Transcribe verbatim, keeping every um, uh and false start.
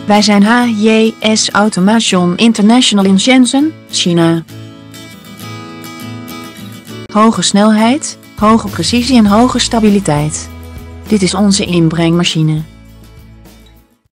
Wij zijn H J S Automation International in Shenzhen, China. Hoge snelheid, hoge precisie en hoge stabiliteit. Dit is onze inbrengmachine.